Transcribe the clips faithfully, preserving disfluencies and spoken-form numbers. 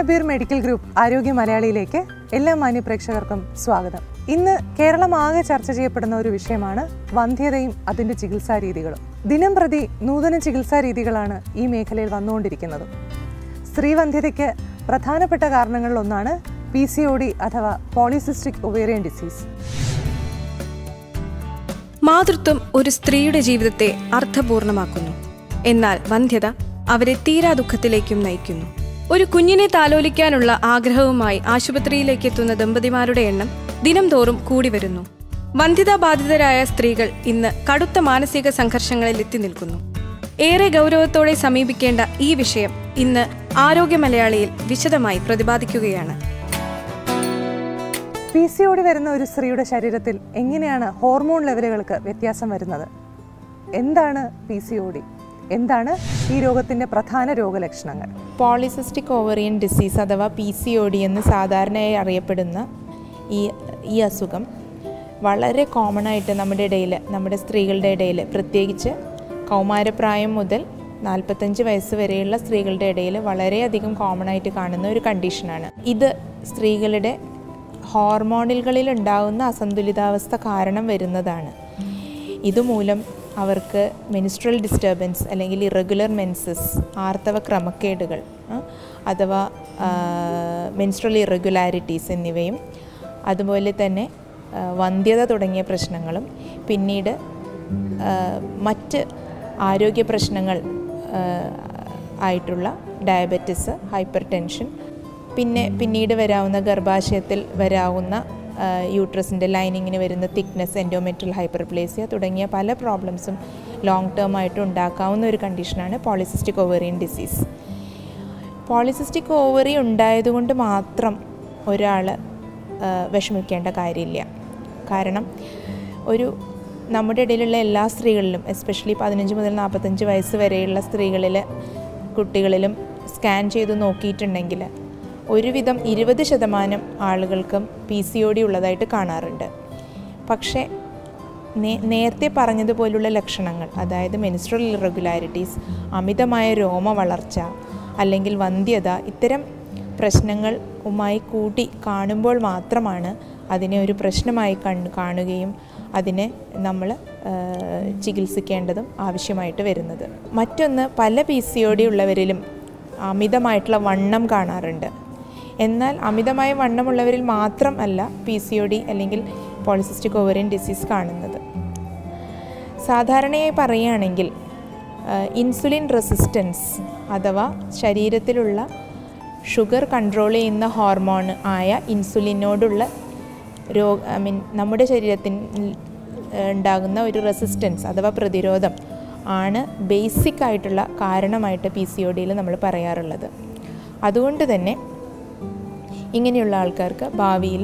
Shabeer medical group ആരോഗ്യ മലയാളിയിലേക്ക് എല്ലാ മാന്യ പ്രേക്ഷകർക്കും സ്വാഗതം. ഇന്ന് കേരളം ആകെ ചർച്ച ചെയ്യപ്പെടുന്ന ഒരു വിഷയമാണ് വന്ധ്യതയും അതിൻ്റെ ചികിത്സാ രീതികളും. ദിനം പ്രതി നൂതന ചികിത്സാ രീതികളാണ് ഈ മേഖലയിൽ വന്നുകൊണ്ടിരിക്കുന്നത്. സ്ത്രീവന്ധ്യതയ്ക്ക് പ്രധാനപ്പെട്ട കാരണങ്ങളിലൊന്നാണ് പി സി ഒ ഡി അഥവാ പോളിസിസ്റ്റിക് ഒവേറിയൻ ഡിസീസ്. മാതൃത്വം ഒരു സ്ത്രീയുടെ ജീവിതത്തെ അർത്ഥപൂർണമാക്കുന്നു. എന്നാൽ വന്ധ്യത അവരെ തീരാ ദുഃഖത്തിലേക്കും നയിക്കുന്നു. ഒരു കുഞ്ഞിനെ താലോലിക്കാനുള്ള ആഗ്രഹവുമായി ആശുപത്രിയിലേക്ക് എത്തുന്ന ദമ്പതിമാരുടെ എണ്ണം ദിനം തോറും കൂടി വരുന്നു. വന്ധ്യതാ ബാധിതരായ സ്ത്രീകൾ ഇന്ന് കടുത്ത മാനസിക സംഘർഷങ്ങളിൽ എത്തി നിൽക്കുന്നു. ഏറെ ഗൗരവത്തോടെ സമീപിക്കേണ്ട ഈ വിഷയം ഇന്ന് ആരോഗ്യ മലയാളിയിൽ വിശദമായി പ്രതിപാദിക്കുകയാണ്. പി സി ഒ ഡി വരുന്ന ഒരു സ്ത്രീയുടെ ശരീരത്തിൽ എങ്ങനെയാണ് ഹോർമോൺ ലെവലുകൾക്ക് വ്യത്യാസം വരുന്നത്? എന്താണ് പി സി ഒ ഡി? എന്താണ് ഈ രോഗത്തിൻ്റെ പ്രധാന രോഗലക്ഷണങ്ങൾ? പോളിസിസ്റ്റിക് ഓവറിയൻ ഡിസീസ് അഥവാ പി സി ഒ ഡി എന്ന് സാധാരണയായി അറിയപ്പെടുന്ന ഈ ഈ അസുഖം വളരെ കോമൺ ആയിട്ട് നമ്മുടെ ഇടയിൽ, നമ്മുടെ സ്ത്രീകളുടെ ഇടയിൽ, പ്രത്യേകിച്ച് കൗമാരപ്രായം മുതൽ നാൽപ്പത്തഞ്ച് വയസ്സ് വരെയുള്ള സ്ത്രീകളുടെ ഇടയിൽ വളരെയധികം കോമൺ ആയിട്ട് കാണുന്ന ഒരു കണ്ടീഷനാണ്. ഇത് സ്ത്രീകളുടെ ഹോർമോണുകളിൽ ഉണ്ടാകുന്ന അസന്തുലിതാവസ്ഥ കാരണം വരുന്നതാണ്. ഇതുമൂലം അവർക്ക് മെൻസ്ട്രൽ ഡിസ്റ്റർബൻസ് അല്ലെങ്കിൽ ഇറഗുലർ മെൻസസ്, ആർത്തവ ക്രമക്കേടുകൾ അഥവാ മെൻസ്ട്രൽ ഇറഗുലാരിറ്റീസ് എന്നിവയും അതുപോലെ തന്നെ വന്ധ്യത തുടങ്ങിയ പ്രശ്നങ്ങളും പിന്നീട് മറ്റ് ആരോഗ്യ പ്രശ്നങ്ങൾ ആയിട്ടുള്ള ഡയബറ്റിസ്, ഹൈപ്പർ ടെൻഷൻ, പിന്നെ പിന്നീട് വരാവുന്ന ഗർഭാശയത്തിൽ വരാവുന്ന യൂട്രസിൻ്റെ ലൈനിങ്ങിന് വരുന്ന തിക്നെസ്, എൻഡോമെട്രിയൽ ഹൈപ്പർപ്ലേസിയ തുടങ്ങിയ പല പ്രോബ്ലംസും ലോങ് ടേം ആയിട്ട് ഉണ്ടാക്കാവുന്ന ഒരു കണ്ടീഷനാണ് polycystic ovarian disease. Polycystic ovary ഉണ്ടായതുകൊണ്ട് മാത്രം ഒരാൾ വിഷമിക്കേണ്ട കാര്യമില്ല. കാരണം ഒരു നമ്മുടെ ഇടയിലുള്ള എല്ലാ സ്ത്രീകളിലും, എസ്പെഷ്യലി പതിനഞ്ച് മുതൽ നാൽപ്പത്തഞ്ച് വയസ്സ് വരെയുള്ള സ്ത്രീകളിൽ, കുട്ടികളിലും സ്കാൻ ചെയ്ത് നോക്കിയിട്ടുണ്ടെങ്കിൽ ഒരുവിധം ഇരുപത് ശതമാനം ആളുകൾക്കും പി സി ഒ ഡി ഉള്ളതായിട്ട് കാണാറുണ്ട്. പക്ഷേ നേ നേരത്തെ പറഞ്ഞതുപോലുള്ള ലക്ഷണങ്ങൾ, അതായത് മെൻസ്ട്രൽ ഇറഗുലാരിറ്റീസ്, അമിതമായ രോമ വളർച്ച അല്ലെങ്കിൽ വന്ധ്യത, ഇത്തരം പ്രശ്നങ്ങളുമായി കൂട്ടി കാണുമ്പോൾ മാത്രമാണ് അതിനെ ഒരു പ്രശ്നമായി കാണുകയും അതിനെ നമ്മൾ ചികിത്സിക്കേണ്ടതും ആവശ്യമായിട്ട് വരുന്നത്. മറ്റൊന്ന്, പല പി സി ഒ ഡി ഉള്ളവരിലും അമിതമായിട്ടുള്ള വണ്ണം കാണാറുണ്ട്. എന്നാൽ അമിതമായ വണ്ണമുള്ളവരിൽ മാത്രം അല്ല പി സി ഒ ഡി അല്ലെങ്കിൽ പോളിസിസ്റ്റിക് ഓവറിയൻ ഡിസീസ് കാണുന്നത്. സാധാരണയായി പറയുകയാണെങ്കിൽ ഇൻസുലിൻ റെസിസ്റ്റൻസ് അഥവാ ശരീരത്തിലുള്ള ഷുഗർ കൺട്രോൾ ചെയ്യുന്ന ഹോർമോൺ ആയ ഇൻസുലിനോടുള്ള രോഗ ഐ മീൻ നമ്മുടെ ശരീരത്തിൽ ഉണ്ടാകുന്ന ഒരു റെസിസ്റ്റൻസ് അഥവാ പ്രതിരോധം ആണ് ബേസിക് ആയിട്ടുള്ള കാരണമായിട്ട് പി സി ഒ ഡിയിൽ നമ്മൾ പറയാറുള്ളത്. അതുകൊണ്ട് തന്നെ ഇങ്ങനെയുള്ള ആൾക്കാർക്ക് ഭാവിയിൽ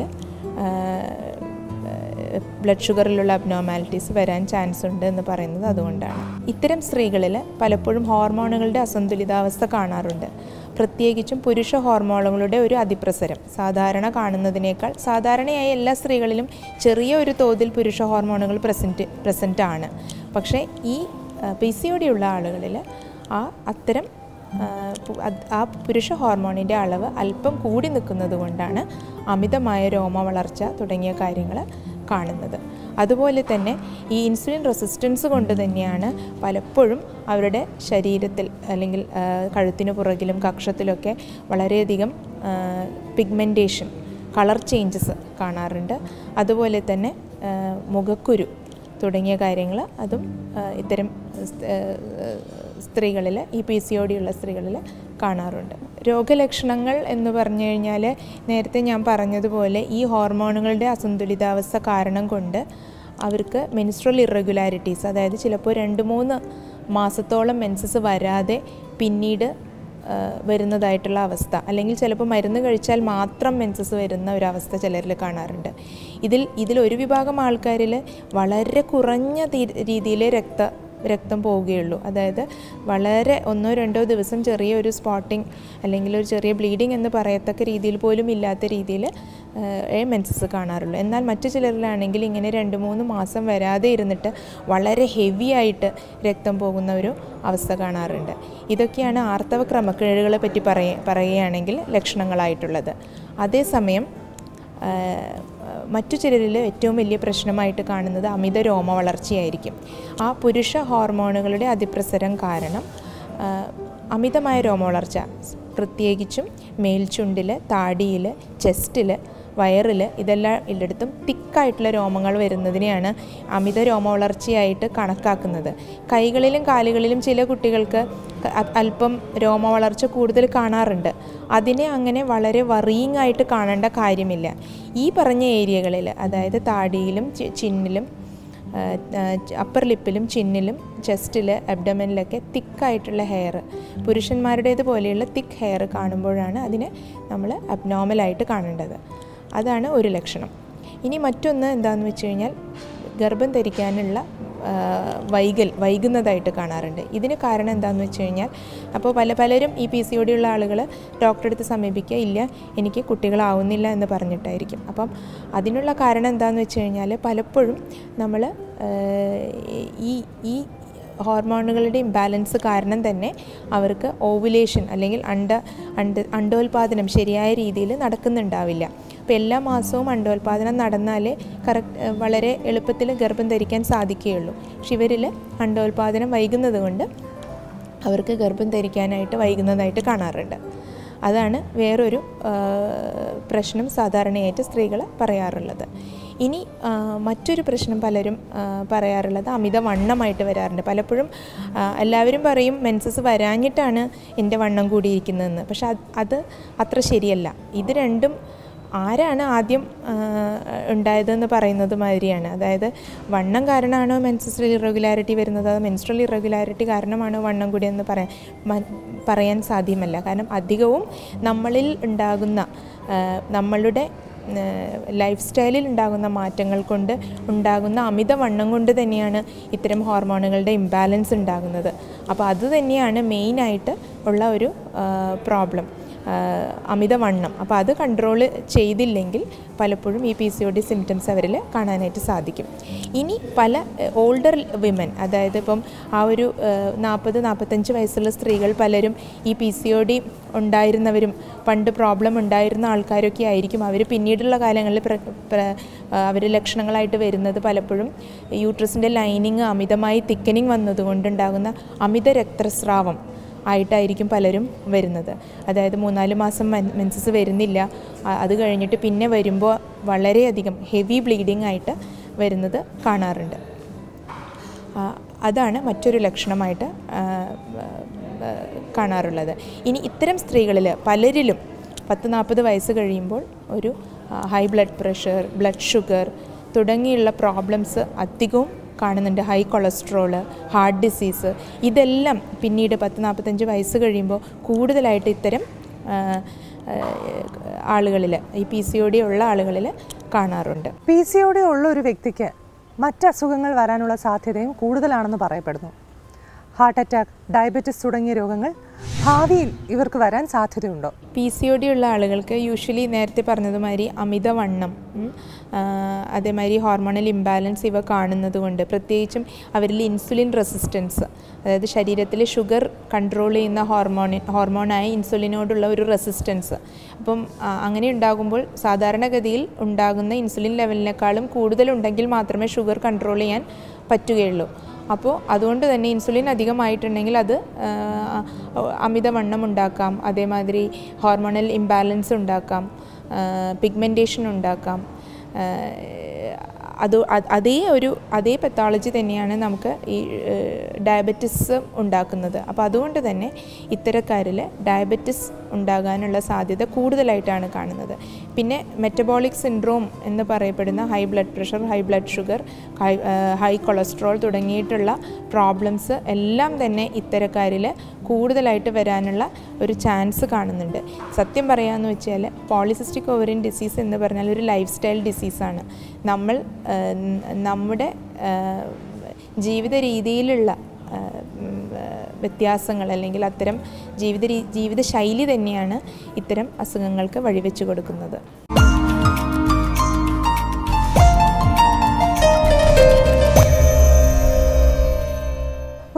ബ്ലഡ് ഷുഗറിലുള്ള അബ്നോർമാലിറ്റീസ് വരാൻ ചാൻസ് ഉണ്ട് എന്ന് പറയുന്നത് അതുകൊണ്ടാണ്. ഇത്തരം സ്ത്രീകളിൽ പലപ്പോഴും ഹോർമോണുകളുടെ അസന്തുലിതാവസ്ഥ കാണാറുണ്ട്. പ്രത്യേകിച്ചും പുരുഷ ഹോർമോണുകളുടെ ഒരു അതിപ്രസരം സാധാരണ കാണുന്നതിനേക്കാൾ, സാധാരണയായി എല്ലാ സ്ത്രീകളിലും ചെറിയ ഒരു തോതിൽ പുരുഷ ഹോർമോണുകൾ പ്രസൻറ്റ് പ്രസൻ്റ് ആണ്. പക്ഷേ ഈ പി സി ഒ ഡി ഉള്ള ആളുകളിൽ ആ അത്തരം ആ പുരുഷ ഹോർമോണിൻ്റെ അളവ് അല്പം കൂടി നിൽക്കുന്നത് കൊണ്ടാണ് അമിതമായ രോമ വളർച്ച തുടങ്ങിയ കാര്യങ്ങൾ കാണുന്നത്. അതുപോലെ തന്നെ ഈ ഇൻസുലിൻ റെസിസ്റ്റൻസ് കൊണ്ട് തന്നെയാണ് പലപ്പോഴും അവരുടെ ശരീരത്തിൽ അല്ലെങ്കിൽ കഴുത്തിന് പുറകിലും കക്ഷത്തിലൊക്കെ വളരെയധികം പിഗ്മെൻറ്റേഷൻ, കളർ ചേഞ്ചസ് കാണാറുണ്ട്. അതുപോലെ തന്നെ മുഖക്കുരു തുടങ്ങിയ കാര്യങ്ങൾ അതും ഇത്തരം സ്ത്രീകളിൽ, ഈ പി സി ഒ ഡി ഉള്ള സ്ത്രീകളിൽ കാണാറുണ്ട്. രോഗലക്ഷണങ്ങൾ എന്ന് പറഞ്ഞു കഴിഞ്ഞാൽ നേരത്തെ ഞാൻ പറഞ്ഞതുപോലെ ഈ ഹോർമോണുകളുടെ അസന്തുലിതാവസ്ഥ കാരണം കൊണ്ട് അവർക്ക് മെൻസ്ട്രൽ ഇറഗുലാരിറ്റീസ്, അതായത് ചിലപ്പോൾ രണ്ട് മൂന്ന് മാസത്തോളം മെൻസസ് വരാതെ പിന്നീട് വരുന്നതായിട്ടുള്ള അവസ്ഥ, അല്ലെങ്കിൽ ചിലപ്പോൾ മരുന്ന് കഴിച്ചാൽ മാത്രം മെൻസസ് വരുന്ന ഒരവസ്ഥ ചിലരിൽ കാണാറുണ്ട്. ഇതിൽ ഇതിൽ ഒരു വിഭാഗം ആൾക്കാരിൽ വളരെ കുറഞ്ഞ രീതിയിൽ രക്ത രക്തം പോവുകയുള്ളൂ. അതായത് വളരെ ഒന്നോ രണ്ടോ ദിവസം ചെറിയൊരു സ്പോട്ടിങ് അല്ലെങ്കിൽ ഒരു ചെറിയ ബ്ലീഡിങ് എന്ന് പറയത്തക്ക രീതിയിൽ പോലും ഇല്ലാത്ത രീതിയിൽ മെൻസസ് കാണാറുള്ളൂ. എന്നാൽ മറ്റു ചിലരിലാണെങ്കിൽ ഇങ്ങനെ രണ്ട് മൂന്ന് മാസം വരാതെ ഇരുന്നിട്ട് വളരെ ഹെവി ആയിട്ട് രക്തം പോകുന്ന ഒരു അവസ്ഥ കാണാറുണ്ട്. ഇതൊക്കെയാണ് ആർത്തവ ക്രമക്കേടുകളെ പറ്റി പറയ പറയുകയാണെങ്കിൽ ലക്ഷണങ്ങളായിട്ടുള്ളത്. അതേസമയം മറ്റു ചിലരിൽ ഏറ്റവും വലിയ പ്രശ്നമായിട്ട് കാണുന്നത് അമിത രോമ വളർച്ചയായിരിക്കും. ആ പുരുഷ ഹോർമോണുകളുടെ അതിപ്രസരം കാരണം അമിതമായ രോമ വളർച്ച, പ്രത്യേകിച്ചും മേൽചുണ്ടിൽ, താടിയിൽ, ചെസ്റ്റിൽ, വയറിൽ, ഇതെല്ലാം എല്ലായിടത്തും തിക്കായിട്ടുള്ള രോമങ്ങൾ വരുന്നതിനെയാണ് അമിത രോമ വളർച്ചയായിട്ട് കണക്കാക്കുന്നത്. കൈകളിലും കാലുകളിലും ചില കുട്ടികൾക്ക് അല്പം രോമ വളർച്ച കൂടുതൽ കാണാറുണ്ട്. അതിനെ അങ്ങനെ വളരെ വറിയിങ് ആയിട്ട് കാണേണ്ട കാര്യമില്ല. ഈ പറഞ്ഞ ഏരിയകളിൽ, അതായത് താടിയിലും ചിന്നിലും അപ്പർ ലിപ്പിലും ചിന്നിലും ചെസ്റ്റിൽ അബ്ഡമനിലൊക്കെ തിക്കായിട്ടുള്ള ഹെയർ, പുരുഷന്മാരുടേത് പോലെയുള്ള തിക്ക് ഹെയർ കാണുമ്പോഴാണ് അതിനെ നമ്മൾ അബ്നോർമലായിട്ട് കാണേണ്ടത്. അതാണ് ഒരു ലക്ഷണം. ഇനി മറ്റൊന്ന് എന്താണെന്ന് വെച്ച് കഴിഞ്ഞാൽ ഗർഭം ധരിക്കാനുള്ള വൈകൽ വൈകുന്നതായിട്ട് കാണാറുണ്ട്. ഇതിന് കാരണം എന്താണെന്ന് വെച്ച് കഴിഞ്ഞാൽ, അപ്പോൾ പല പലരും ഈ പി സി ഒ ഡി ഉള്ള ആളുകൾ ഡോക്ടറെ അടുത്ത് സമീപിക്കുക, ഇല്ല എനിക്ക് കുട്ടികളാവുന്നില്ല എന്ന് പറഞ്ഞിട്ടായിരിക്കും. അപ്പം അതിനുള്ള കാരണം എന്താണെന്ന് വെച്ച് കഴിഞ്ഞാൽ, പലപ്പോഴും നമ്മൾ ഈ ഈ ഹോർമോണുകളുടെ ഇംബാലൻസ് കാരണം തന്നെ അവർക്ക് ഓവുലേഷൻ അല്ലെങ്കിൽ അണ്ട അണ്ട അണ്ടോൽപാദനം ശരിയായ രീതിയിൽ നടക്കുന്നുണ്ടാവില്ല. അപ്പോൾ എല്ലാ മാസവും അണ്ടോൽപാദനം നടന്നാലേ കറക്റ്റ് വളരെ എളുപ്പത്തിൽ ഗർഭം ധരിക്കാൻ സാധിക്കുകയുള്ളൂ. പക്ഷെ ഇവരിൽ അണ്ടോൽപാദനം വൈകുന്നത് കൊണ്ട് അവർക്ക് ഗർഭം ധരിക്കാനായിട്ട് വൈകുന്നതായിട്ട് കാണാറുണ്ട്. അതാണ് വേറൊരു പ്രശ്നം സാധാരണയായിട്ട് സ്ത്രീകൾ പറയാറുള്ളത്. ഇനി മറ്റൊരു പ്രശ്നം പലരും പറയാറുള്ളത് അമിതവണ്ണമായിട്ട് വരാറുണ്ട്. പലപ്പോഴും എല്ലാവരും പറയും മെൻസസ് വരാഞ്ഞിട്ടാണ് എൻ്റെ വണ്ണം കൂടിയിരിക്കുന്നതെന്ന്. പക്ഷെ അത് അത്ര ശരിയല്ല. ഇത് രണ്ടും ആരാണ് ആദ്യം ഉണ്ടായതെന്ന് പറയുന്നത് മാതിരിയാണ്. അതായത് വണ്ണം കാരണമാണോ മെൻസസ് ഇറഗുലാരിറ്റി വരുന്നത്, അത് മെൻസ്ട്രൽ ഇറഗുലാരിറ്റി കാരണമാണോ വണ്ണം കൂടിയെന്ന് പറയാൻ പറയാൻ സാധ്യമല്ല. കാരണം അധികവും നമ്മളിൽ ഉണ്ടാകുന്ന നമ്മളുടെ ലൈഫ് സ്റ്റൈലിൽ ഉണ്ടാകുന്ന മാറ്റങ്ങൾ കൊണ്ട് ഉണ്ടാകുന്ന അമിതവണ്ണം കൊണ്ട് തന്നെയാണ് ഇത്തരം ഹോർമോണുകളുടെ ഇംബാലൻസ് ഉണ്ടാകുന്നത്. അപ്പോൾ അത് തന്നെയാണ് മെയിനായിട്ട് ഉള്ള ഒരു പ്രോബ്ലം, അമിതവണ്ണം. അപ്പോൾ അത് കൺട്രോൾ ചെയ്തില്ലെങ്കിൽ പലപ്പോഴും ഈ P C O D symptoms അവരിൽ കാണാനായിട്ട് സാധിക്കും. ഇനി പല ഓൾഡർ വിമൻ, അതായത് ഇപ്പം ആ ഒരു നാൽപ്പത് നാൽപ്പത്തഞ്ച് വയസ്സുള്ള സ്ത്രീകൾ പലരും ഈ പി സി ഒ ഡി ഉണ്ടായിരുന്നവരും പണ്ട് പ്രോബ്ലം ഉണ്ടായിരുന്ന ആൾക്കാരൊക്കെ ആയിരിക്കും. അവർ പിന്നീടുള്ള കാലങ്ങളിൽ അവർ ലക്ഷണങ്ങളായിട്ട് വരുന്നത് പലപ്പോഴും യൂട്രസിൻ്റെ ലൈനിങ് അമിതമായി തിക്കനിങ് വന്നതുകൊണ്ടുണ്ടാകുന്ന അമിത രക്തസ്രാവം ആയിട്ടായിരിക്കും പലരും വരുന്നത്. അതായത് മൂന്നാല് മാസം മെൻസസ് വരുന്നില്ല, അത് കഴിഞ്ഞിട്ട് പിന്നെ വരുമ്പോൾ വളരെയധികം ഹെവി ബ്ലീഡിങ് ആയിട്ട് വരുന്നത് കാണാറുണ്ട്. അതാണ് മറ്റൊരു ലക്ഷണമായിട്ട് കാണാറുള്ളത്. ഇനി ഇത്തരം സ്ത്രീകളിൽ പലരിലും പത്ത് നാൽപ്പത് വയസ്സ് കഴിയുമ്പോൾ ഒരു high blood pressure, blood sugar തുടങ്ങിയുള്ള പ്രോബ്ലംസ് അധികവും കാണുന്നുണ്ട്. ഹൈ കൊളസ്ട്രോള്, ഹാർട്ട് ഡിസീസ്, ഇതെല്ലാം പിന്നീട് പത്ത് നാൽപ്പത്തഞ്ച് വയസ്സ് കഴിയുമ്പോൾ കൂടുതലായിട്ട് ഇത്തരം ആളുകളിൽ, ഈ പി സി ഒ ഡി ഉള്ള ആളുകളിൽ കാണാറുണ്ട്. പി സി ഒ ഡി ഉള്ള ഒരു വ്യക്തിക്ക് മറ്റ് അസുഖങ്ങൾ വരാനുള്ള സാധ്യതയും കൂടുതലാണെന്ന് പറയപ്പെടുന്നു. ഹാർട്ട് അറ്റാക്ക്, ഡയബറ്റിസ് തുടങ്ങിയ രോഗങ്ങൾ ഭാവിയിൽ ഇവർക്ക് വരാൻ സാധ്യതയുണ്ടോ? പി സി ഒ ഡി ഉള്ള ആളുകൾക്ക് യൂഷ്വലി നേരത്തെ പറഞ്ഞതുമാതിരി അമിതവണ്ണം, അതേമാതിരി ഹോർമോണൽ ഇംബാലൻസ് ഇവ കാണുന്നത് കൊണ്ട്, പ്രത്യേകിച്ചും അവരിൽ ഇൻസുലിൻ റെസിസ്റ്റൻസ്, അതായത് ശരീരത്തിൽ ഷുഗർ കൺട്രോൾ ചെയ്യുന്ന ഹോർമോൺ ഹോർമോണായ ഇൻസുലിനോടുള്ള ഒരു റെസിസ്റ്റൻസ്, അപ്പം അങ്ങനെ ഉണ്ടാകുമ്പോൾ സാധാരണഗതിയിൽ ഉണ്ടാകുന്ന ഇൻസുലിൻ ലെവലിനേക്കാളും കൂടുതലുണ്ടെങ്കിൽ മാത്രമേ ഷുഗർ കൺട്രോൾ ചെയ്യാൻ പറ്റുകയുള്ളൂ. അപ്പോൾ അതുകൊണ്ട് തന്നെ ഇൻസുലിൻ അധികമായിട്ടുണ്ടെങ്കിൽ അത് അമിതവണ്ണം ഉണ്ടാക്കാം, അതേമാതിരി ഹോർമോണൽ ഇംബാലൻസ് ഉണ്ടാക്കാം, പിഗ്മെൻറ്റേഷൻ ഉണ്ടാക്കാം. അത് അതേ ഒരു അതേ പത്തോളജി തന്നെയാണ് നമുക്ക് ഈ ഡയബറ്റിസ് ഉണ്ടാക്കുന്നത്. അപ്പോൾ അതുകൊണ്ട് തന്നെ ഇത്തരക്കാരിൽ ഡയബറ്റിസ് ഉണ്ടാകാനുള്ള സാധ്യത കൂടുതലായിട്ടാണ് കാണുന്നത്. പിന്നെ മെറ്റബോളിക് സിൻഡ്രോം എന്ന് പറയപ്പെടുന്ന high blood pressure, high blood sugar, high high cholesterol തുടങ്ങിയിട്ടുള്ള പ്രോബ്ലംസ് എല്ലാം തന്നെ ഇത്തരക്കാരിൽ കൂടുതലായിട്ട് വരാനുള്ള ഒരു ചാൻസ് കാണുന്നുണ്ട്. സത്യം പറയാമെന്ന് വെച്ചാൽ പോളിസിസ്റ്റിക് ഓവറിയൻ ഡിസീസ് എന്ന് പറഞ്ഞാൽ ഒരു ലൈഫ് സ്റ്റൈൽ ഡിസീസാണ്. നമ്മൾ നമ്മുടെ ജീവിത രീതിയിലുള്ള വ്യത്യാസങ്ങൾ അല്ലെങ്കിൽ അത്തരം ജീവിത ജീവിതശൈലി തന്നെയാണ് ഇത്തരം അസുഖങ്ങൾക്ക് വഴിവെച്ചു കൊടുക്കുന്നത്.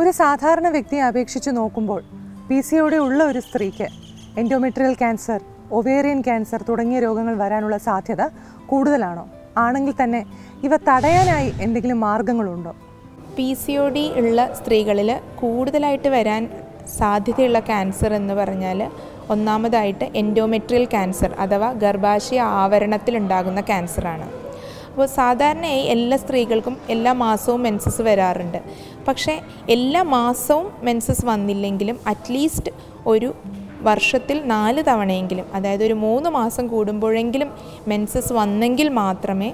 ഒരു സാധാരണ വ്യക്തിയെ അപേക്ഷിച്ച് നോക്കുമ്പോൾ പി സി ഒ ഡി ഉള്ള ഒരു സ്ത്രീക്ക് എൻഡോമെട്രിയൽ ക്യാൻസർ, ഒവേറിയൻ ക്യാൻസർ തുടങ്ങിയ രോഗങ്ങൾ വരാനുള്ള സാധ്യത കൂടുതലാണോ? ആണെങ്കിൽ തന്നെ ഇവ തടയാനായി എന്തെങ്കിലും മാർഗങ്ങളുണ്ടോ? പി സി ഒ ഡി ഉള്ള സ്ത്രീകളിൽ കൂടുതലായിട്ട് വരാൻ സാധ്യതയുള്ള ക്യാൻസർ എന്ന് പറഞ്ഞാൽ ഒന്നാമതായിട്ട് എൻഡോമെട്രിയൽ ക്യാൻസർ അഥവാ ഗർഭാശയ ആവരണത്തിലുണ്ടാകുന്ന ക്യാൻസറാണ്. അപ്പോൾ സാധാരണയായി എല്ലാ സ്ത്രീകൾക്കും എല്ലാ മാസവും മെൻസസ് വരാറുണ്ട്. പക്ഷേ എല്ലാ മാസവും മെൻസസ് വന്നില്ലെങ്കിലും അറ്റ്ലീസ്റ്റ് ഒരു വർഷത്തിൽ നാല് തവണയെങ്കിലും, അതായത് ഒരു മൂന്ന് മാസം കൂടുമ്പോഴെങ്കിലും മെൻസസ് വന്നെങ്കിൽ മാത്രമേ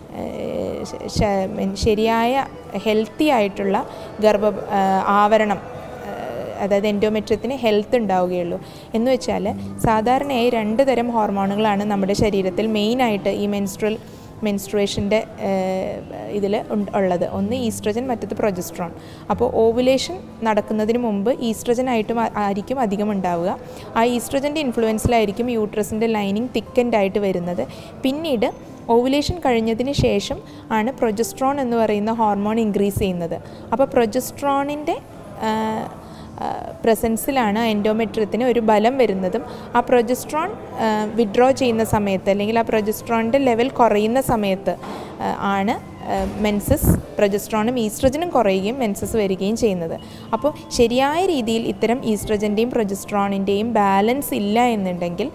ശരിയായ ഹെൽത്തി ആയിട്ടുള്ള ഗർഭ ആവരണം, അതായത് എൻഡോമെട്രിയത്തിന് ഹെൽത്ത് ഉണ്ടാവുകയുള്ളൂ. എന്ന് വെച്ചാൽ സാധാരണയായി രണ്ട് തരം ഹോർമോണുകളാണ് നമ്മുടെ ശരീരത്തിൽ മെയിനായിട്ട് ഈ മെൻസ്ട്രൽ മെൻസ്ട്രുവേഷൻ്റെ ഇതിൽ ഉള്ളത്. ഒന്ന് ഈസ്ട്രജൻ, മറ്റത് പ്രൊജസ്ട്രോൺ. അപ്പോൾ ഓവുലേഷൻ നടക്കുന്നതിന് മുമ്പ് ഈസ്ട്രജൻ ആയിട്ടും ആയിരിക്കും അധികം ഉണ്ടാവുക. ആ ഈസ്ട്രജൻ്റെ ഇൻഫ്ലുവൻസിലായിരിക്കും യൂട്രസിൻ്റെ ലൈനിങ് തിക്കൻഡ് ആയിട്ട് വരുന്നത്. പിന്നീട് ഓവുലേഷൻ കഴിഞ്ഞതിന് ശേഷം ആണ് പ്രൊജസ്ട്രോൺ എന്ന് പറയുന്ന ഹോർമോൺ ഇൻക്രീസ് ചെയ്യുന്നത്. അപ്പോൾ പ്രൊജസ്ട്രോണിൻ്റെ പ്രസൻസിലാണ് എൻഡോമെട്രിയത്തിന് ഒരു ബലം വരുന്നതും ആ പ്രൊജസ്ട്രോൺ വിഡ്രോ ചെയ്യുന്ന സമയത്ത് അല്ലെങ്കിൽ ആ പ്രൊജസ്ട്രോണിൻ്റെ ലെവൽ കുറയുന്ന സമയത്ത് ആണ് മെൻസസ്, പ്രൊജസ്ട്രോണും ഈസ്ട്രജനും കുറയുകയും മെൻസസ് വരികയും ചെയ്യുന്നത്. അപ്പോൾ ശരിയായ രീതിയിൽ ഇത്തരം ഈസ്ട്രജൻ്റെയും പ്രൊജസ്ട്രോണിൻ്റെയും ബാലൻസ് ഇല്ല എന്നുണ്ടെങ്കിൽ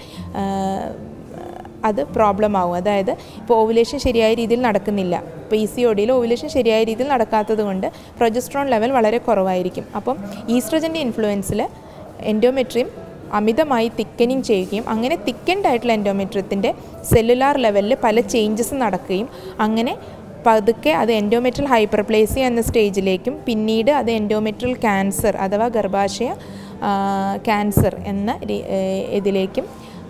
അത് പ്രോബ്ലം ആവും. അതായത് ഇപ്പോൾ ഓവുലേഷൻ ശരിയായ രീതിയിൽ നടക്കുന്നില്ല, പി സി ഒ ഡിയിൽ ഓവുലേഷൻ ശരിയായ രീതിയിൽ നടക്കാത്തത് കൊണ്ട് പ്രൊജസ്ട്രോൺ ലെവൽ വളരെ കുറവായിരിക്കും. അപ്പം ഈസ്ട്രജൻ്റെ ഇൻഫ്ലുവൻസിൽ എൻഡോമെട്രിയം അമിതമായി തിക്കനിങ് ചെയ്യുകയും അങ്ങനെ തിക്കൻഡ് ആയിട്ടുള്ള എൻഡോമെട്രിയത്തിൻ്റെ സെല്ലുലാർ ലെവലിൽ പല ചേഞ്ചസ് നടക്കുകയും അങ്ങനെ പതുക്കെ അത് എൻഡോമെട്രിയൽ ഹൈപ്പർപ്ലേസിയ എന്ന സ്റ്റേജിലേക്കും പിന്നീട് അത് എൻഡോമെട്രിയൽ ക്യാൻസർ അഥവാ ഗർഭാശയ ക്യാൻസർ എന്ന ഇതിലേക്കും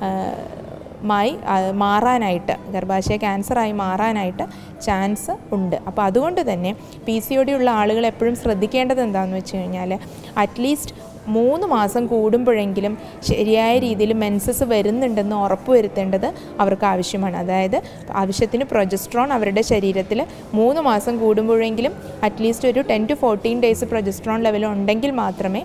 മായി മാറാനായിട്ട്, ഗർഭാശയ ക്യാൻസറായി മാറാനായിട്ട് ചാൻസ് ഉണ്ട്. അപ്പോൾ അതുകൊണ്ട് തന്നെ പി സി ഒ ഡി ഉള്ള ആളുകൾ എപ്പോഴും ശ്രദ്ധിക്കേണ്ടത് എന്താണെന്ന് വെച്ച് കഴിഞ്ഞാൽ അറ്റ്ലീസ്റ്റ് മൂന്ന് മാസം കൂടുമ്പോഴെങ്കിലും ശരിയായ രീതിയിൽ മെൻസസ് വരുന്നുണ്ടെന്ന് ഉറപ്പുവരുത്തേണ്ടത് അവർക്ക് ആവശ്യമാണ്. അതായത് ആവശ്യത്തിന് പ്രൊജസ്ട്രോൺ അവരുടെ ശരീരത്തിൽ മൂന്ന് മാസം കൂടുമ്പോഴെങ്കിലും അറ്റ്ലീസ്റ്റ് ഒരു ten to fourteen days progesterone level ഉണ്ടെങ്കിൽ മാത്രമേ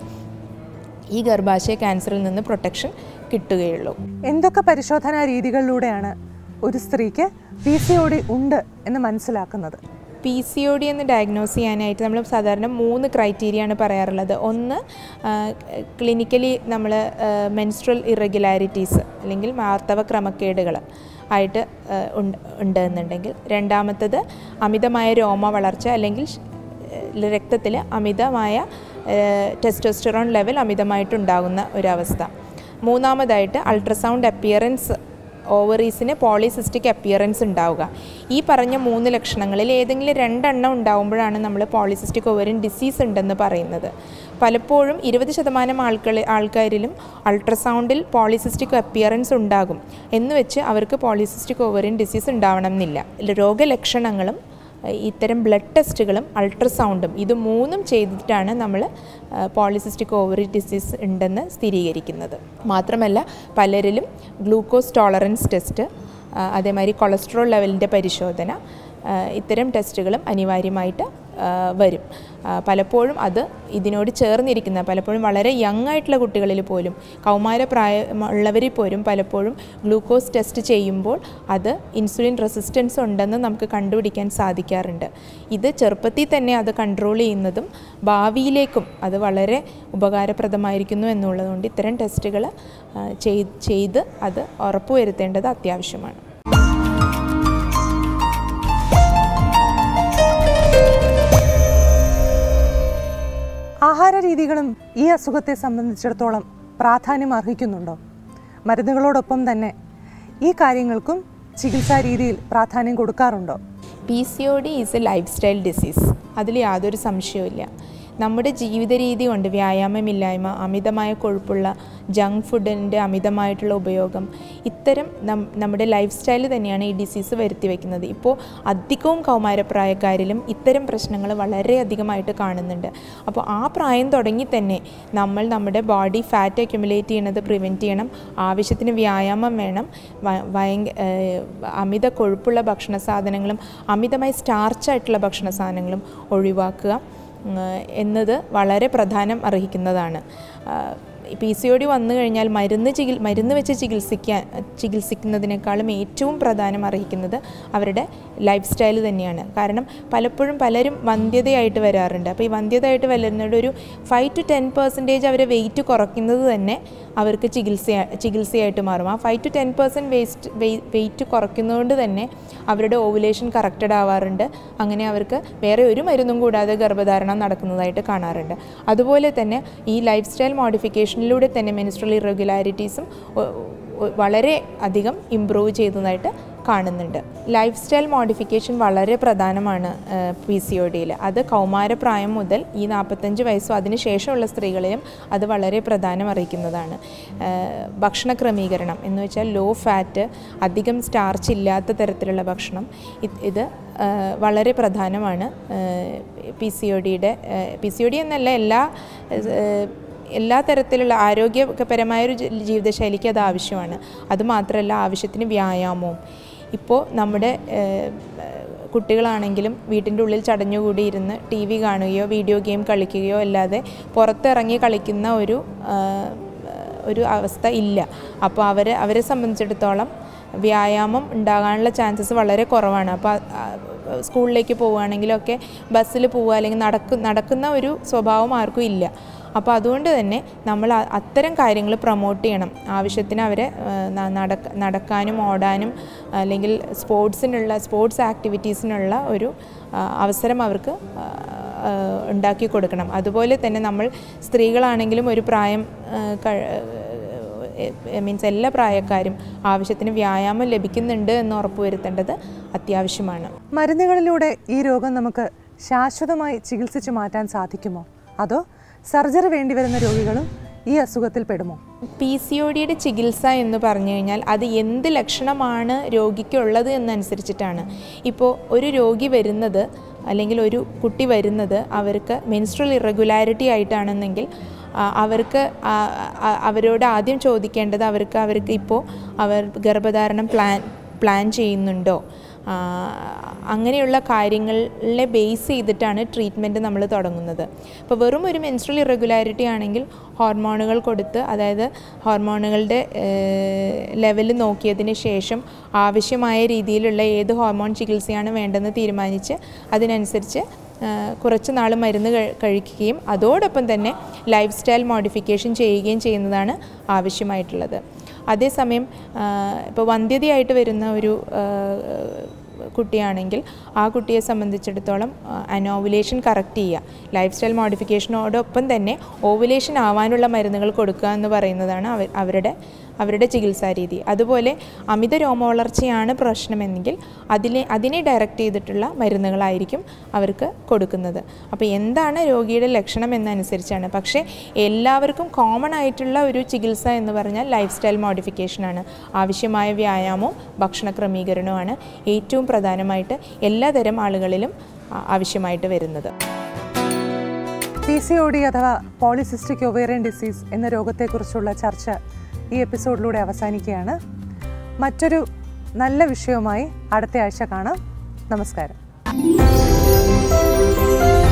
ഈ ഗർഭാശയ ക്യാൻസറിൽ നിന്ന് പ്രൊട്ടക്ഷൻ കിട്ടുകയുള്ളൂ. എന്തൊക്കെ പരിശോധനാ രീതികളിലൂടെയാണ് ഒരു സ്ത്രീക്ക് പി സി ഒ ഡി ഉണ്ട് എന്ന് മനസ്സിലാക്കുന്നത്? പി സി ഒ ഡി എന്ന് ഡയഗ്നോസ് ചെയ്യാനായിട്ട് നമ്മൾ സാധാരണ മൂന്ന് ക്രൈറ്റീരിയ ആണ് പറയാറുള്ളത്. ഒന്ന് ക്ലിനിക്കലി നമ്മൾ മെൻസ്ട്രൽ ഇറഗുലാരിറ്റീസ് അല്ലെങ്കിൽ ആർത്തവ ക്രമക്കേടുകൾ ആയിട്ട് ഉണ്ട് എന്നുണ്ടെങ്കിൽ, രണ്ടാമത്തത് അമിതമായ രോമ വളർച്ച അല്ലെങ്കിൽ രക്തത്തിൽ അമിതമായ ടെസ്റ്റോസ്റ്ററോൺ ലെവൽ അമിതമായിട്ടുണ്ടാകുന്ന ഒരവസ്ഥ, മൂന്നാമതായിട്ട് അൾട്രാസൗണ്ട് അപ്പിയറൻസ്, ഓവറീസിന് പോളിസിസ്റ്റിക് അപ്പിയറൻസ് ഉണ്ടാവുക. ഈ പറഞ്ഞ മൂന്ന് ലക്ഷണങ്ങളിൽ ഏതെങ്കിലും രണ്ടെണ്ണം ഉണ്ടാവുമ്പോഴാണ് നമ്മൾ പോളിസിസ്റ്റിക് ഓവറിൻ ഡിസീസ് ഉണ്ടെന്ന് പറയുന്നത്. പലപ്പോഴും ഇരുപത് ശതമാനം ആൾക്കൾ ആൾക്കാരിലും അൾട്രാസൗണ്ടിൽ പോളിസിസ്റ്റിക് അപ്പിയറൻസ് ഉണ്ടാകും എന്ന് വെച്ച് അവർക്ക് പോളിസിസ്റ്റിക് ഓവറിൻ ഡിസീസ് ഉണ്ടാവണം എന്നില്ല. രോഗലക്ഷണങ്ങളും ഇത്തരം ബ്ലഡ് ടെസ്റ്റുകളും അൾട്രാസൗണ്ടും ഇത് മൂന്നും ചെയ്തിട്ടാണ് നമ്മൾ പോളിസിസ്റ്റിക് ഓവറി ഡിസീസ് ഉണ്ടെന്ന് സ്ഥിരീകരിക്കുന്നത്. മാത്രമല്ല പലരിലും ഗ്ലൂക്കോസ് ടോളറൻസ് ടെസ്റ്റ്, അതേമാതിരി കൊളസ്ട്രോൾ ലെവലിൻ്റെ പരിശോധന, ഇത്തരം ടെസ്റ്റുകളും അനിവാര്യമായിട്ട് വരും. പലപ്പോഴും അത് ഇതിനോട് ചേർന്നിരിക്കുന്ന, പലപ്പോഴും വളരെ യങ് ആയിട്ടുള്ള കുട്ടികളിൽ പോലും, കൗമാരപ്രായമുള്ളവരിൽ പോലും പലപ്പോഴും ഗ്ലൂക്കോസ് ടെസ്റ്റ് ചെയ്യുമ്പോൾ അത് ഇൻസുലിൻ റെസിസ്റ്റൻസ് ഉണ്ടെന്ന് നമുക്ക് കണ്ടുപിടിക്കാൻ സാധിക്കാറുണ്ട്. ഇത് ചെറുപ്പത്തിൽ തന്നെ അത് കൺട്രോൾ ചെയ്യുന്നതും ഭാവിയിലേക്കും അത് വളരെ ഉപകാരപ്രദമായിരിക്കുന്നു എന്നുള്ളതുകൊണ്ട് ഇത്തരം ടെസ്റ്റുകൾ ചെയ്ത് അത് ഉറപ്പുവരുത്തേണ്ടത് അത്യാവശ്യമാണ്. ആഹാര രീതികളും ഈ അസുഖത്തെ സംബന്ധിച്ചിടത്തോളം പ്രാധാന്യം അർഹിക്കുന്നുണ്ടോ? മരുന്നുകളോടൊപ്പം തന്നെ ഈ കാര്യങ്ങൾക്കും ചികിത്സാ രീതിയിൽ പ്രാധാന്യം കൊടുക്കാറുണ്ടോ? P C O D is a life style disease, അതിൽ യാതൊരു സംശയവുമില്ല. നമ്മുടെ ജീവിത രീതി കൊണ്ട്, വ്യായാമമില്ലായ്മ, അമിതമായ കൊഴുപ്പുള്ള ജങ്ക് ഫുഡിൻ്റെ അമിതമായിട്ടുള്ള ഉപയോഗം, ഇത്തരം നമ്മുടെ ലൈഫ് സ്റ്റൈൽ തന്നെയാണ് ഈ ഡിസീസ് വരുത്തി വയ്ക്കുന്നത്. ഇപ്പോൾ അധികവും കൗമാരപ്രായക്കാരിലും ഇത്തരം പ്രശ്നങ്ങൾ വളരെയധികമായിട്ട് കാണുന്നുണ്ട്. അപ്പോൾ ആ പ്രായം തുടങ്ങി തന്നെ നമ്മൾ നമ്മുടെ ബോഡി ഫാറ്റ് അക്യുമുലേറ്റ് ചെയ്യുന്നത് പ്രിവെൻറ്റ് ചെയ്യണം. ആവശ്യത്തിന് വ്യായാമം വേണം. ഭയങ്കര അമിത കൊഴുപ്പുള്ള ഭക്ഷണ സാധനങ്ങളും അമിതമായി സ്റ്റാർച്ചായിട്ടുള്ള ഭക്ഷണ സാധനങ്ങളും ഒഴിവാക്കുക. എന്നത് വളരെ പ്രാധാന്യം അർഹിക്കുന്നതാണ്. പി സി ഒ ഡി വന്നു കഴിഞ്ഞാൽ മരുന്ന് ചികിൽ മരുന്ന് വെച്ച് ചികിത്സിക്കാൻ ചികിത്സിക്കുന്നതിനേക്കാളും ഏറ്റവും പ്രാധാന്യം അർഹിക്കുന്നത് അവരുടെ ലൈഫ് സ്റ്റൈൽ തന്നെയാണ്. കാരണം പലപ്പോഴും പലരും വന്ധ്യതയായിട്ട് വരാറുണ്ട്. അപ്പോൾ ഈ വന്ധ്യതയായിട്ട് വരുന്നവരുടെ ഒരു ഫൈവ് ടു ടെൻ പെർസെൻറ്റേജ് അവരെ വെയിറ്റ് കുറയ്ക്കുന്നത് തന്നെ അവർക്ക് ചികിത്സ ചികിത്സയായിട്ട് മാറും. ആ five to ten percent waist weight കുറയ്ക്കുന്നതുകൊണ്ട് തന്നെ അവരുടെ ഓവുലേഷൻ കറക്റ്റഡ് ആവാറുണ്ട്. അങ്ങനെ അവർക്ക് വേറെ ഒരു മരുന്നും കൂടാതെ ഗർഭധാരണം നടക്കുന്നതായിട്ട് കാണാറുണ്ട്. അതുപോലെ തന്നെ ഈ ലൈഫ് സ്റ്റൈൽ മോഡിഫിക്കേഷനിലൂടെ തന്നെ മെൻസ്ട്രൽ ഇറഗുലാരിറ്റീസും വളരെ അധികം ഇമ്പ്രൂവ് ചെയ്യുന്നതായിട്ട് കാണുന്നുണ്ട്. ലൈഫ് സ്റ്റൈൽ മോഡിഫിക്കേഷൻ വളരെ പ്രധാനമാണ് പി സി ഒ ഡിയിൽ. അത് കൗമാരപ്രായം മുതൽ ഈ നാൽപ്പത്തഞ്ച് വയസ്സും അതിന് ശേഷമുള്ള സ്ത്രീകളിലും അത് വളരെ പ്രധാനം അറിയിക്കുന്നതാണ്. ഭക്ഷണ ക്രമീകരണം എന്ന് വെച്ചാൽ ലോ ഫാറ്റ്, അധികം സ്റ്റാർച്ച് ഇല്ലാത്ത തരത്തിലുള്ള ഭക്ഷണം, ഇത് വളരെ പ്രധാനമാണ് പി സി ഒ ഡിയുടെ പി സി ഒ ഡി എന്നല്ല എല്ലാ എല്ലാ തരത്തിലുള്ള ആരോഗ്യപരമായൊരു ജീവിതശൈലിക്ക് അത് ആവശ്യമാണ്. അതുമാത്രമല്ല ആവശ്യത്തിന് വ്യായാമവും. ഇപ്പോൾ നമ്മുടെ കുട്ടികളാണെങ്കിലും വീട്ടിൻ്റെ ഉള്ളിൽ ചടഞ്ഞുകൂടിയിരുന്ന് ടി വി കാണുകയോ വീഡിയോ ഗെയിം കളിക്കുകയോ അല്ലാതെ പുറത്തിറങ്ങി കളിക്കുന്ന ഒരു ഒരു അവസ്ഥ ഇല്ല. അപ്പോൾ അവർ അവരെ സംബന്ധിച്ചിടത്തോളം വ്യായാമം ഉണ്ടാകാനുള്ള ചാൻസസ് വളരെ കുറവാണ്. അപ്പോൾ സ്കൂളിലേക്ക് പോവുകയാണെങ്കിലൊക്കെ ബസ്സിൽ പോവുക അല്ലെങ്കിൽ നടക്കു നടക്കുന്ന ഒരു സ്വഭാവം ആർക്കും ഇല്ല. അപ്പോൾ അതുകൊണ്ട് തന്നെ നമ്മൾ അത്തരം കാര്യങ്ങൾ പ്രൊമോട്ട് ചെയ്യണം. ആവശ്യത്തിന് അവരെ നടക്ക നടക്കാനും ഓടാനും അല്ലെങ്കിൽ സ്പോർട്സിനുള്ള സ്പോർട്സ് ആക്ടിവിറ്റീസിനുള്ള ഒരു അവസരം അവർക്ക് ഉണ്ടാക്കി കൊടുക്കണം. അതുപോലെ തന്നെ നമ്മൾ സ്ത്രീകളാണെങ്കിലും ഒരു പ്രായം മീൻസ് എല്ലാ പ്രായക്കാരും ആവശ്യത്തിന് വ്യായാമം ലഭിക്കുന്നുണ്ട് എന്ന് ഉറപ്പുവരുത്തേണ്ടത് അത്യാവശ്യമാണ്. മരുന്നുകളിലൂടെ ഈ രോഗം നമുക്ക് ശാശ്വതമായി ചികിത്സിച്ച് മാറ്റാൻ സാധിക്കുമോ, അതോ സർജറി വേണ്ടിവരുന്ന രോഗികളും ഈ അസുഖത്തിൽ പെടുമോ? പി സി ഒ ഡിയുടെ ചികിത്സ എന്ന് പറഞ്ഞു കഴിഞ്ഞാൽ അത് എന്ത് ലക്ഷണമാണ് രോഗിക്കുള്ളത് എന്നനുസരിച്ചിട്ടാണ്. ഇപ്പോൾ ഒരു രോഗി വരുന്നത് അല്ലെങ്കിൽ ഒരു കുട്ടി വരുന്നത് അവർക്ക് മെൻസ്ട്രൽ ഇറഗുലാരിറ്റി ആയിട്ടാണെന്നെങ്കിൽ അവർക്ക് അവരോട് ആദ്യം ചോദിക്കേണ്ടത് അവർക്ക് അവർക്ക് ഇപ്പോൾ അവർ ഗർഭധാരണം പ്ലാൻ പ്ലാൻ ചെയ്യുന്നുണ്ടോ, അങ്ങനെയുള്ള കാര്യങ്ങളെ ബേസ് ചെയ്തിട്ടാണ് ട്രീറ്റ്മെൻറ്റ് നമ്മൾ തുടങ്ങുന്നത്. അപ്പോൾ വെറും ഒരു മെൻസ്ട്രൽ ഇറഗുലാരിറ്റി ആണെങ്കിൽ ഹോർമോണുകൾ കൊടുത്ത്, അതായത് ഹോർമോണുകളുടെ ലെവൽ നോക്കിയതിന് ശേഷം ആവശ്യമായ രീതിയിലുള്ള ഏത് ഹോർമോൺ ചികിത്സയാണ് വേണ്ടതെന്ന് തീരുമാനിച്ച് അതിനനുസരിച്ച് കുറച്ച് നാൾ മരുന്ന് കഴിക്കുകയും അതോടൊപ്പം തന്നെ ലൈഫ് സ്റ്റൈൽ മോഡിഫിക്കേഷൻ ചെയ്യുകയും ചെയ്യുന്നതാണ് ആവശ്യമായിട്ടുള്ളത്. അതേസമയം ഇപ്പോൾ വന്ധ്യതയായിട്ട് വരുന്ന ഒരു കുട്ടിയാണെങ്കിൽ ആ കുട്ടിയെ സംബന്ധിച്ചിടത്തോളം അനോവുലേഷൻ കറക്റ്റ് ചെയ്യുക, ലൈഫ് സ്റ്റൈൽ മോഡിഫിക്കേഷനോടൊപ്പം തന്നെ ഓവുലേഷൻ ആവാനുള്ള മരുന്നുകൾ കൊടുക്കുക എന്ന് പറയുന്നതാണ് അവർ അവരുടെ അവരുടെ ചികിത്സാ രീതി. അതുപോലെ അമിത രോമവളർച്ചയാണ് പ്രശ്നമെങ്കിൽ അതിനെ അതിനെ ഡയറക്റ്റ് ചെയ്തിട്ടുള്ള മരുന്നുകളായിരിക്കും അവർക്ക് കൊടുക്കുന്നത്. അപ്പോൾ എന്താണ് രോഗിയുടെ ലക്ഷണം എന്നനുസരിച്ചാണ്. പക്ഷേ എല്ലാവർക്കും കോമൺ ആയിട്ടുള്ള ഒരു ചികിത്സ എന്ന് പറഞ്ഞാൽ ലൈഫ് സ്റ്റൈൽ മോഡിഫിക്കേഷനാണ്. ആവശ്യമായ വ്യായാമവും ഭക്ഷണ ക്രമീകരണവുമാണ് ഏറ്റവും പ്രധാനമായിട്ട് എല്ലാതരം ആളുകളിലും ആവശ്യമായിട്ട് വരുന്നത്. പി സി ഒ ഡി അഥവാ പോളിസിസ്റ്റിക് ഒവേറിയൻ ഡിസീസ് എന്ന രോഗത്തെക്കുറിച്ചുള്ള ചർച്ച ഈ എപ്പിസോഡിലൂടെ അവസാനിക്കുകയാണ്. മറ്റൊരു നല്ല വിഷയവുമായി അടുത്ത ആഴ്ച കാണാം. നമസ്കാരം.